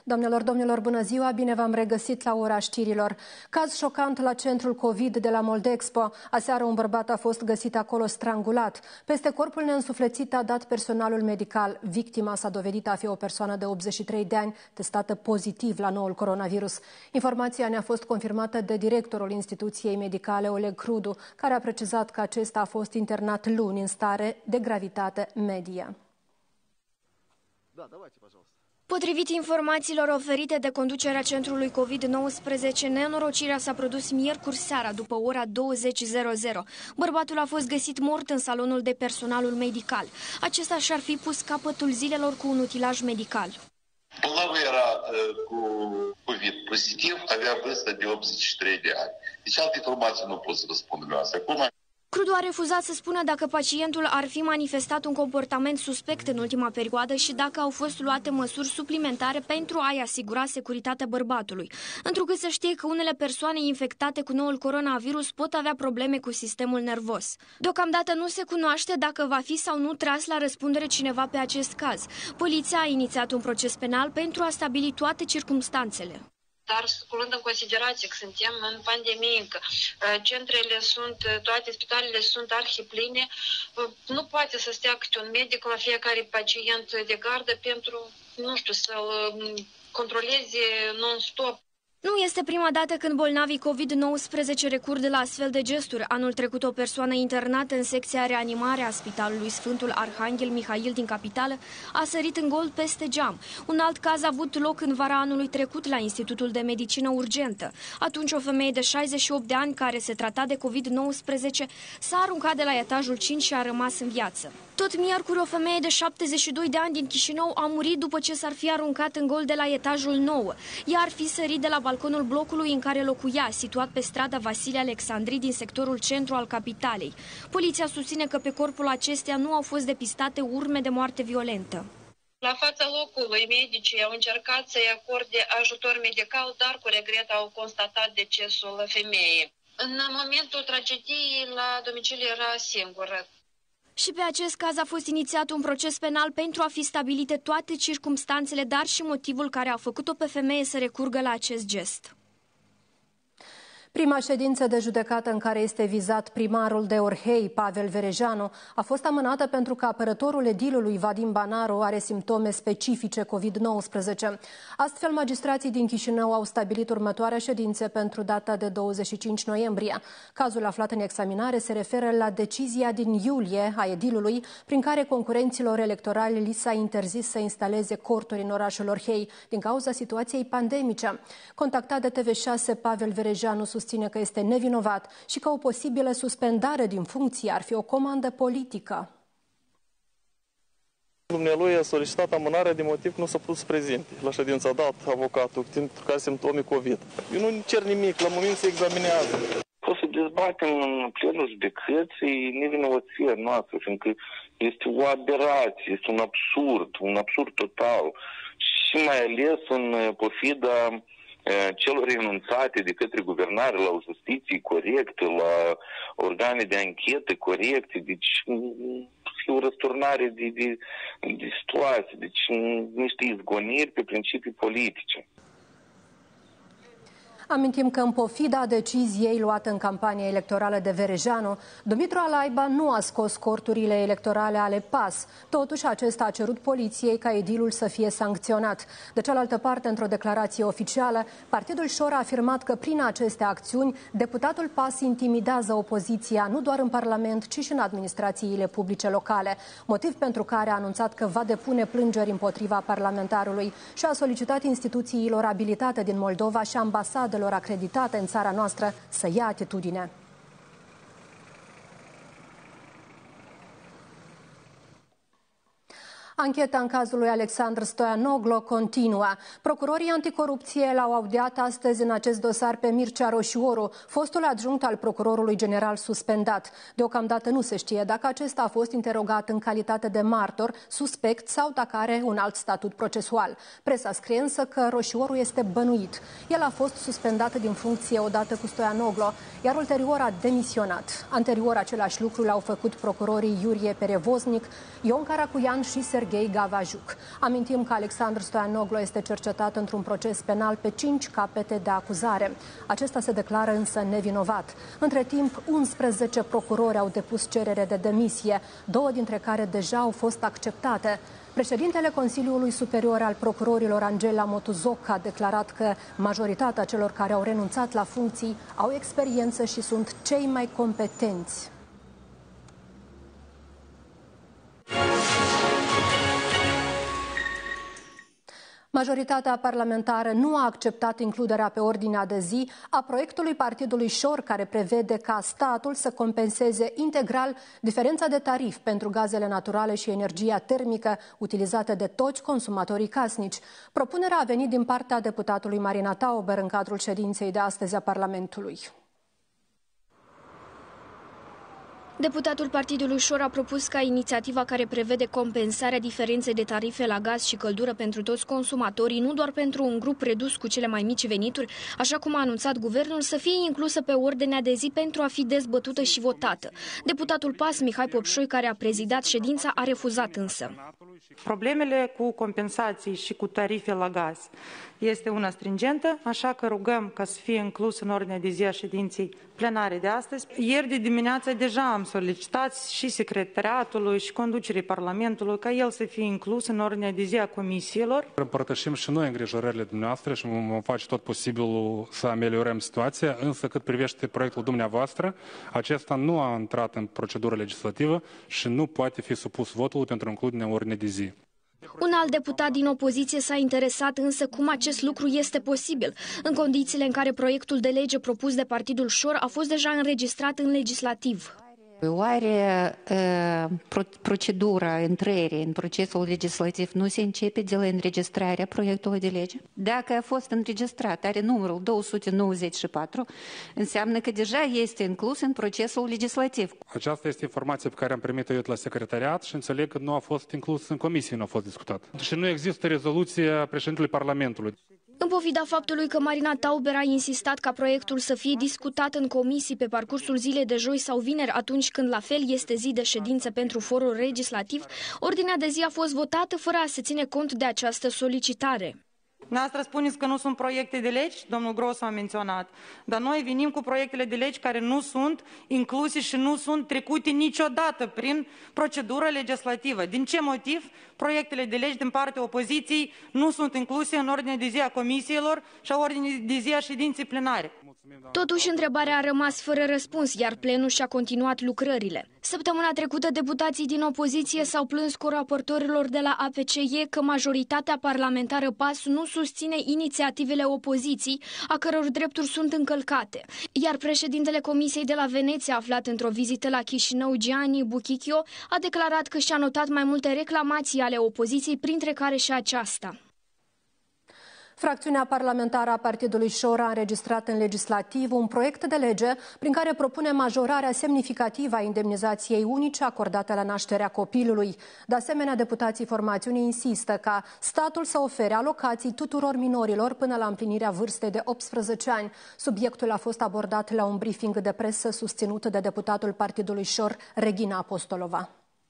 Doamnelor, domnilor, bună ziua, bine v-am regăsit la ora știrilor. Caz șocant la centrul COVID de la Moldexpo. Aseară un bărbat a fost găsit acolo strangulat. Peste corpul neînsuflețit a dat personalul medical. Victima s-a dovedit a fi o persoană de 83 de ani, testată pozitiv la noul coronavirus. Informația ne-a fost confirmată de directorul instituției medicale, Oleg Crudu, care a precizat că acesta a fost internat luni în stare de gravitate medie. Potrivit informațiilor oferite de conducerea centrului COVID-19, nenorocirea s-a produs miercuri seara după ora 20:00. Bărbatul a fost găsit mort în salonul de personalul medical. Acesta și-ar fi pus capătul zilelor cu un utilaj medical. Bolnavul era cu COVID pozitiv, avea vârstă de 83 de ani. Deci alte informații nu pot să răspund la asta. Acum... Crudu a refuzat să spună dacă pacientul ar fi manifestat un comportament suspect în ultima perioadă și dacă au fost luate măsuri suplimentare pentru a-i asigura securitatea bărbatului, întrucât se știe că unele persoane infectate cu noul coronavirus pot avea probleme cu sistemul nervos. Deocamdată nu se cunoaște dacă va fi sau nu tras la răspundere cineva pe acest caz. Poliția a inițiat un proces penal pentru a stabili toate circumstanțele. Dar luând în considerație că suntem în pandemie, că centrele sunt, toate spitalele sunt arhipline, nu poate să stea câte un medic la fiecare pacient de gardă pentru, nu știu, să-l controleze non-stop. Nu este prima dată când bolnavii COVID-19 recurg la astfel de gesturi. Anul trecut, o persoană internată în secția reanimare a Spitalului Sfântul Arhanghel Mihail din capitală a sărit în gol peste geam. Un alt caz a avut loc în vara anului trecut la Institutul de Medicină Urgentă. Atunci, o femeie de 68 de ani care se trata de COVID-19 s-a aruncat de la etajul 5 și a rămas în viață. Tot miercuri, o femeie de 72 de ani din Chișinău a murit după ce s-ar fi aruncat în gol de la etajul 9. Ea ar fi sărit de la balconul blocului în care locuia, situat pe strada Vasile Alexandri din sectorul centru al capitalei. Poliția susține că pe corpul acesteia nu au fost depistate urme de moarte violentă. La fața locului, medicii au încercat să-i acorde ajutor medical, dar cu regret au constatat decesul femeii. În momentul tragediei, la domiciliu era singură. Și pe acest caz a fost inițiat un proces penal pentru a fi stabilite toate circumstanțele, dar și motivul care a făcut-o pe femeie să recurgă la acest gest. Prima ședință de judecată în care este vizat primarul de Orhei, Pavel Verejanu, a fost amânată pentru că apărătorul edilului Vadim Banaru are simptome specifice COVID-19. Astfel, magistrații din Chișinău au stabilit următoarea ședință pentru data de 25 noiembrie. Cazul aflat în examinare se referă la decizia din iulie a edilului, prin care concurenților electorali li s-a interzis să instaleze corturi în orașul Orhei din cauza situației pandemice. Contactat de TV6, Pavel Verejanu susține că este nevinovat și că o posibilă suspendare din funcție ar fi o comandă politică. Dumnealui a solicitat amânarea de motiv că nu s-a putut să prezinte. La ședința dat avocatul pentru că are simptome COVID. Eu nu cer nimic, la moment se examinează. O să dezbatem în plenul judecății nevinovăția noastră, fiindcă este o aberație, este un absurd total. Și mai ales în pofida celor renunțate de către guvernare la o justiție corectă, la organe de anchetă corecte, deci o răsturnare de situație, deci niște izgoniri pe principii politice. Amintim că în pofida deciziei luate în campania electorală de Verejanu, Dumitru Alaiba nu a scos corturile electorale ale PAS. Totuși, acesta a cerut poliției ca edilul să fie sancționat. De cealaltă parte, într-o declarație oficială, Partidul Șor a afirmat că prin aceste acțiuni, deputatul PAS intimidează opoziția nu doar în Parlament, ci și în administrațiile publice locale. Motiv pentru care a anunțat că va depune plângeri împotriva parlamentarului și a solicitat instituțiilor abilitate din Moldova și ambasadelor acreditate în țara noastră să ia atitudine. Ancheta în cazul lui Alexandru Stoianoglo continuă. Procurorii anticorupție l-au audiat astăzi în acest dosar pe Mircea Roșioru, fostul adjunct al procurorului general suspendat. Deocamdată nu se știe dacă acesta a fost interogat în calitate de martor, suspect sau dacă are un alt statut procesual. Presa scrie însă că Roșioru este bănuit. El a fost suspendat din funcție odată cu Stoianoglo, iar ulterior a demisionat. Anterior același lucru l-au făcut procurorii Iurie Perevoznic, Ion Caracuian și Serghei Serghei Gavajuk. Amintim că Alexandru Stoianoglo este cercetat într-un proces penal pe 5 capete de acuzare. Acesta se declară însă nevinovat. Între timp, 11 procurori au depus cerere de demisie, 2 dintre care deja au fost acceptate. Președintele Consiliului Superior al Procurorilor, Angela Motuzoc, a declarat că majoritatea celor care au renunțat la funcții au experiență și sunt cei mai competenți. Majoritatea parlamentară nu a acceptat includerea pe ordinea de zi a proiectului Partidului Șor, care prevede ca statul să compenseze integral diferența de tarif pentru gazele naturale și energia termică utilizate de toți consumatorii casnici. Propunerea a venit din partea deputatului Marina Tauber în cadrul ședinței de astăzi a Parlamentului. Deputatul Partidului Șor a propus ca inițiativa care prevede compensarea diferenței de tarife la gaz și căldură pentru toți consumatorii, nu doar pentru un grup redus cu cele mai mici venituri, așa cum a anunțat guvernul, să fie inclusă pe ordinea de zi pentru a fi dezbătută și votată. Deputatul PAS, Mihai Popșoi, care a prezidat ședința, a refuzat însă. Problemele cu compensații și cu tarife la gaz este una stringentă, așa că rugăm ca să fie inclus în ordinea de zi a ședinței plenare de astăzi. Ieri de dimineață deja am solicitat și secretariatului și conducerii Parlamentului ca el să fie inclus în ordinea de zi a comisiilor. Împărtășim și noi îngrijorările dumneavoastră și vom face tot posibilul să ameliorăm situația, însă cât privește proiectul dumneavoastră, acesta nu a intrat în procedură legislativă și nu poate fi supus votului pentru includerea în ordinea de zi. Un alt deputat din opoziție s-a interesat însă cum acest lucru este posibil, în condițiile în care proiectul de lege propus de Partidul Șor a fost deja înregistrat în legislativ. Oare procedura intrării în procesul legislativ nu se începe de la înregistrarea proiectului de lege? Dacă a fost înregistrat, are numărul 294, înseamnă că deja este inclus în procesul legislativ. Aceasta este informația pe care am primit-o eu de la secretariat și înțeleg că nu a fost inclus în comisie, nu a fost discutat. Și nu există rezoluție a președintelui Parlamentului. În pofida faptului că Marina Tauber a insistat ca proiectul să fie discutat în comisii pe parcursul zilei de joi sau vineri, atunci când la fel este zi de ședință pentru forul legislativ, ordinea de zi a fost votată fără a se ține cont de această solicitare. Noastră spuneți că nu sunt proiecte de legi, domnul Gros a menționat, dar noi venim cu proiectele de legi care nu sunt incluse și nu sunt trecute niciodată prin procedură legislativă. Din ce motiv proiectele de legi din partea opoziției nu sunt incluse în ordinea de zi a comisiilor și a ordinii de zi a ședinței plenare? Totuși, întrebarea a rămas fără răspuns, iar plenul și-a continuat lucrările. Săptămâna trecută, deputații din opoziție s-au plâns coraportorilor de la APCE că majoritatea parlamentară PAS nu susține inițiativele opoziției, a căror drepturi sunt încălcate. Iar președintele Comisiei de la Veneția, aflat într-o vizită la Chișinău, Gianni Buchichio, a declarat că și-a notat mai multe reclamații ale opoziției, printre care și aceasta. Fracțiunea parlamentară a Partidului Șor a înregistrat în legislativ un proiect de lege prin care propune majorarea semnificativă a indemnizației unice acordate la nașterea copilului. De asemenea, deputații formațiunii insistă ca statul să ofere alocații tuturor minorilor până la împlinirea vârstei de 18 ani. Subiectul a fost abordat la un briefing de presă susținut de deputatul Partidului Șor, Regina Apostolova.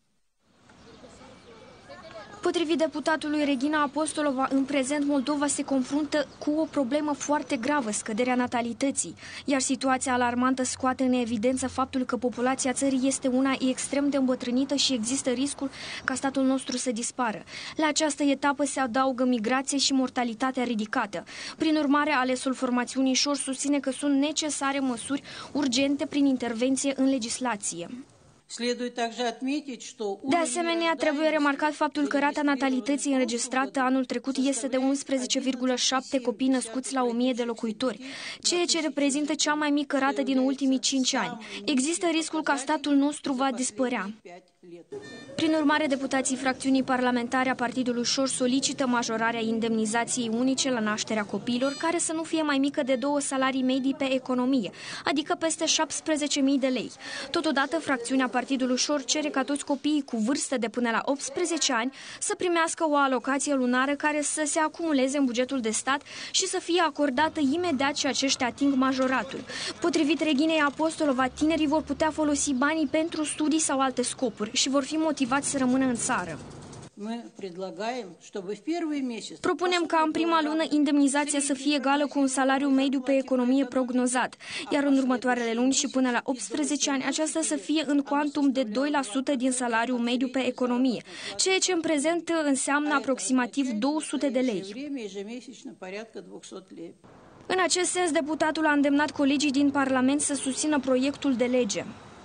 Potrivit deputatului Regina Apostolova, în prezent Moldova se confruntă cu o problemă foarte gravă, scăderea natalității, iar situația alarmantă scoate în evidență faptul că populația țării este una extrem de îmbătrânită și există riscul ca statul nostru să dispară. La această etapă se adaugă migrație și mortalitatea ridicată. Prin urmare, alesul formațiunii Șor susține că sunt necesare măsuri urgente prin intervenție în legislație. De asemenea, trebuie remarcat faptul că rata natalității înregistrată anul trecut este de 11,7 copii născuți la 1000 de locuitori, ceea ce reprezintă cea mai mică rată din ultimii 5 ani. Există riscul ca statul nostru va dispărea. Prin urmare, deputații fracțiunii parlamentare a Partidului Șor solicită majorarea indemnizației unice la nașterea copiilor, care să nu fie mai mică de 2 salarii medii pe economie, adică peste 17.000 de lei. Totodată, fracțiunea Partidului Șor cere ca toți copiii cu vârstă de până la 18 ani să primească o alocație lunară care să se acumuleze în bugetul de stat și să fie acordată imediat ce aceștia ating majoratul. Potrivit Reginei Apostolova, tinerii vor putea folosi banii pentru studii sau alte scopuri și vor fi motivați să rămână în țară. Propunem ca în prima lună indemnizația să fie egală cu un salariu mediu pe economie prognozat, iar în următoarele luni și până la 18 ani aceasta să fie în cuantum de 2% din salariul mediu pe economie, ceea ce în prezent înseamnă aproximativ 200 de lei. În acest sens, deputatul a îndemnat colegii din Parlament să susțină proiectul de lege.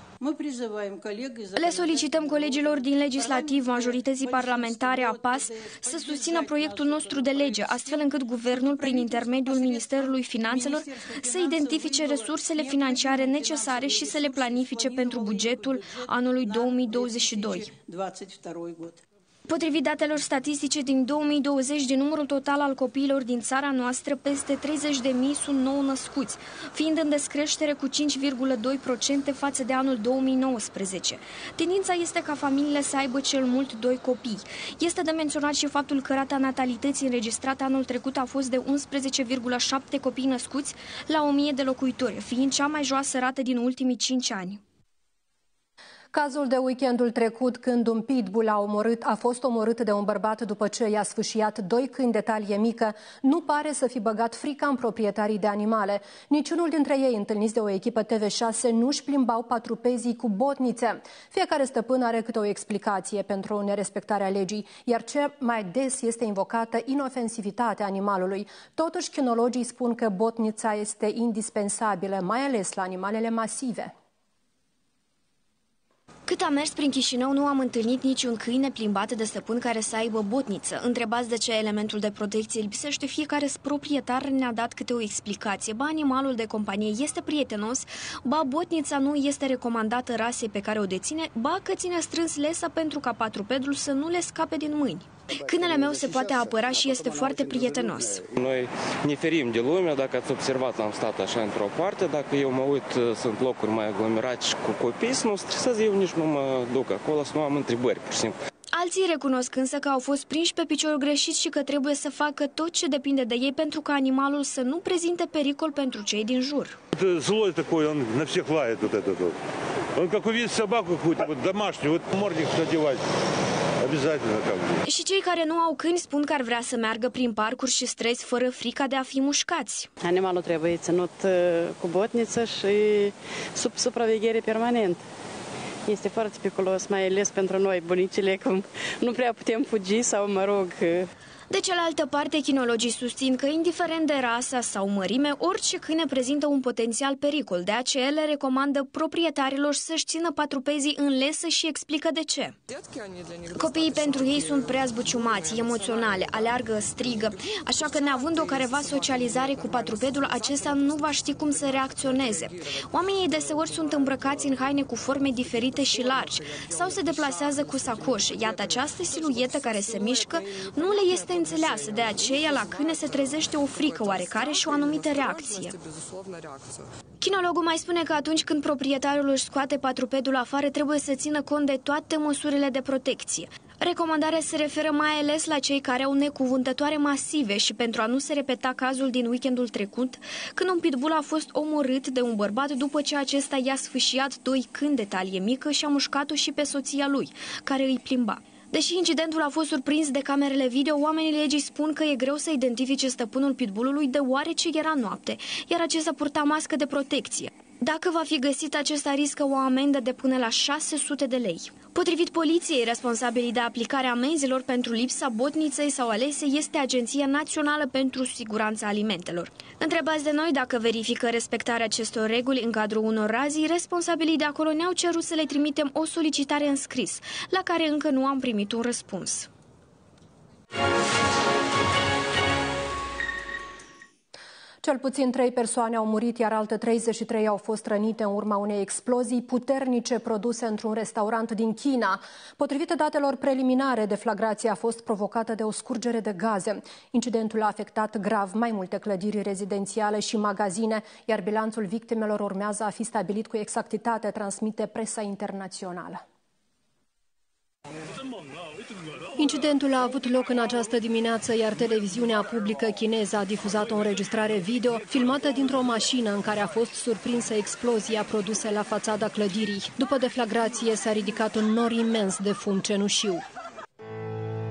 Le solicităm colegilor din legislativ, majorității parlamentare a PAS, să susțină proiectul nostru de lege, astfel încât guvernul, prin intermediul Ministerului Finanțelor, să identifice resursele financiare necesare și să le planifice pentru bugetul anului 2022. Potrivit datelor statistice din 2020, din numărul total al copiilor din țara noastră, peste 30.000 sunt nou născuți, fiind în descreștere cu 5,2% față de anul 2019. Tendința este ca familiile să aibă cel mult 2 copii. Este de menționat și faptul că rata natalității înregistrată anul trecut a fost de 11,7 copii născuți la 1000 de locuitori, fiind cea mai joasă rată din ultimii 5 ani. Cazul de weekendul trecut, când un pitbull a fost omorât de un bărbat după ce i-a sfâșiat 2 câini de talie mică, nu pare să fi băgat frica în proprietarii de animale. Niciunul dintre ei, întâlniți de o echipă TV6, nu-și plimbau patrupezii cu botnițe. Fiecare stăpân are câte o explicație pentru nerespectarea legii, iar ce mai des este invocată inofensivitatea animalului. Totuși, kinologii spun că botnița este indispensabilă, mai ales la animalele masive. Cât am mers prin Chișinău, nu am întâlnit niciun câine plimbat de stăpân care să aibă botniță. Întrebați de ce elementul de protecție lipsește, fiecare proprietar ne-a dat câte o explicație. Ba animalul de companie este prietenos, ba botnița nu este recomandată rasei pe care o deține, ba că ține strâns lesa pentru ca patrupedul să nu le scape din mâini. Câinele meu se poate apăra și este foarte prietenos. Noi ne ferim de lume, dacă ați observat, am stat așa într-o parte, dacă eu mă uit, sunt locuri mai aglomerate și cu copii, să nu stresez, eu nici nu mă duc acolo, să nu am întrebări, pur și simplu. Alții recunosc însă că au fost prinși pe picior greșit și că trebuie să facă tot ce depinde de ei pentru ca animalul să nu prezinte pericol pentru cei din jur. Злой такой, он на всех лает вот этот вот. Он как увидит собаку какую-то, вот домашнюю, вот мордик надевать. Și cei care nu au câini spun că ar vrea să meargă prin parcuri și străzi fără frica de a fi mușcați. Animalul trebuie ținut cu botniță și sub supraveghere permanent. Este foarte periculos, mai ales pentru noi, bunicile, cum nu prea putem fugi sau, mă rog... De cealaltă parte, kinologii susțin că, indiferent de rasa sau mărime, orice câine prezintă un potențial pericol. De aceea le recomandă proprietarilor să-și țină patrupezii în lesă și explică de ce. Copiii pentru ei sunt prea zbuciumați, emoționale, aleargă, strigă, așa că neavând o careva socializare cu patrupedul, acesta nu va ști cum să reacționeze. Oamenii deseori sunt îmbrăcați în haine cu forme diferite și largi sau se deplasează cu sacoșe. Iată, această siluetă care se mișcă nu le este înțeleasă, de aceea la câine se trezește o frică oarecare și o anumită reacție. Kinologul mai spune că atunci când proprietarul își scoate patrupedul afară, trebuie să țină cont de toate măsurile de protecție. Recomandarea se referă mai ales la cei care au necuvântătoare masive și pentru a nu se repeta cazul din weekendul trecut, când un pitbull a fost omorât de un bărbat după ce acesta i-a sfâșiat 2 câini de talie mică și a mușcat-o și pe soția lui, care îi plimba. Deși incidentul a fost surprins de camerele video, oamenii legii spun că e greu să identifice stăpânul pitbullului deoarece era noapte, iar acesta purta mască de protecție. Dacă va fi găsit, acesta riscă o amendă de până la 600 de lei. Potrivit poliției, responsabilii de aplicarea amenzilor pentru lipsa botniței sau alese este Agenția Națională pentru Siguranța Alimentelor. Întrebați de noi dacă verifică respectarea acestor reguli în cadrul unor razii, responsabilii de acolo ne-au cerut să le trimitem o solicitare în scris, la care încă nu am primit un răspuns. Cel puțin 3 persoane au murit, iar alte 33 au fost rănite în urma unei explozii puternice produse într-un restaurant din China. Potrivit datelor preliminare, deflagrația a fost provocată de o scurgere de gaze. Incidentul a afectat grav mai multe clădiri rezidențiale și magazine, iar bilanțul victimelor urmează a fi stabilit cu exactitate, transmite presa internațională. Incidentul a avut loc în această dimineață, iar televiziunea publică chineză a difuzat o înregistrare video filmată dintr-o mașină în care a fost surprinsă explozia produsă la fațada clădirii. După deflagrație s-a ridicat un nor imens de fum cenușiu.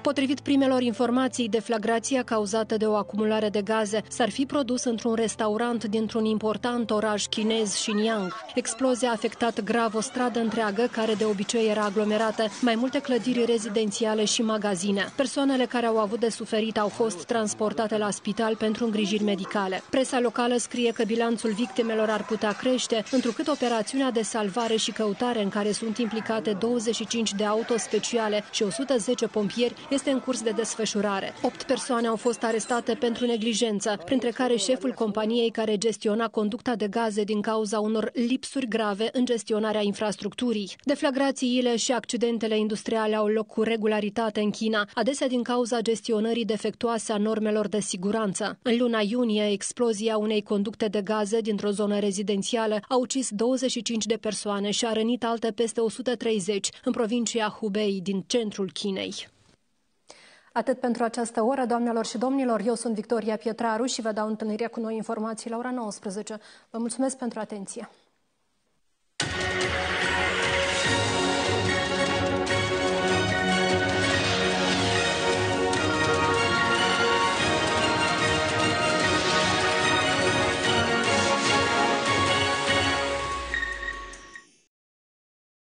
Potrivit primelor informații, deflagrația cauzată de o acumulare de gaze s-ar fi produs într-un restaurant dintr-un important oraș chinez, Xinjiang. Explozia a afectat grav o stradă întreagă, care de obicei era aglomerată, mai multe clădiri rezidențiale și magazine. Persoanele care au avut de suferit au fost transportate la spital pentru îngrijiri medicale. Presa locală scrie că bilanțul victimelor ar putea crește, întrucât operațiunea de salvare și căutare, în care sunt implicate 25 de auto speciale și 110 pompieri, este în curs de desfășurare. 8 persoane au fost arestate pentru neglijență, printre care șeful companiei care gestiona conducta de gaze din cauza unor lipsuri grave în gestionarea infrastructurii. Deflagrațiile și accidentele industriale au loc cu regularitate în China, adesea din cauza gestionării defectuoase a normelor de siguranță. În luna iunie, explozia unei conducte de gaze dintr-o zonă rezidențială a ucis 25 de persoane și a rănit alte peste 130 în provincia Hubei din centrul Chinei. Atât pentru această oră, doamnelor și domnilor, eu sunt Victoria Pietraru și vă dau întâlnirea cu noi informații la ora 19. Vă mulțumesc pentru atenție.